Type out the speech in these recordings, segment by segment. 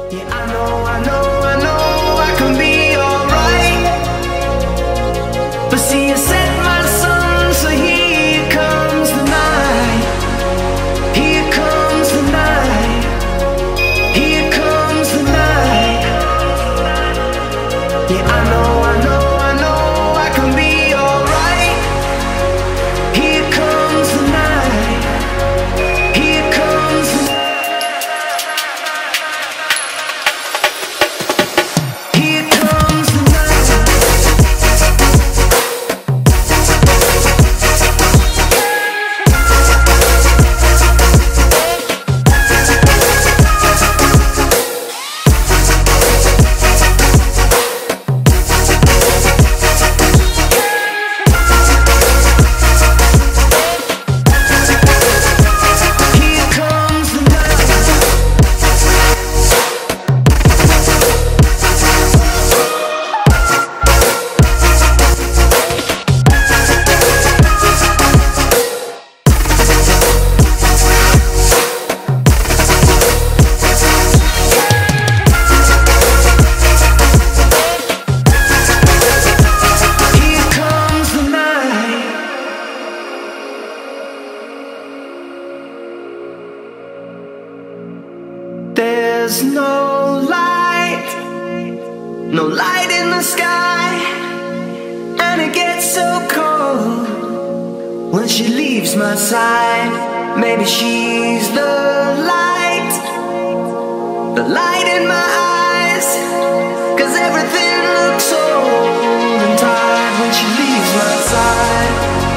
Yeah, I can be alright. But see, you set my sun, so here comes the night. Here comes the night. Here comes the night. Yeah, I know I can be alright. Here comes the night. Here comes the night. Here comes the night. Here comes the Here comes the night. There's no light in the sky, and it gets so cold when she leaves my side. Maybe she's the light in my eyes, 'cause everything looks so old and tired when she leaves my side.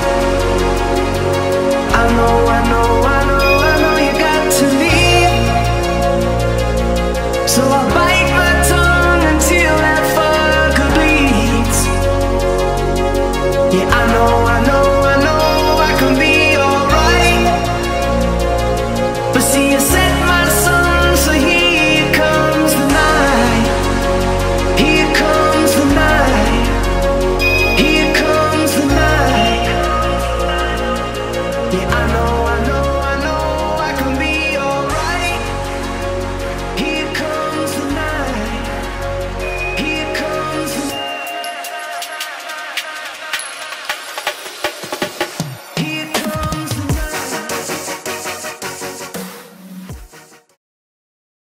I know you got to leave, so I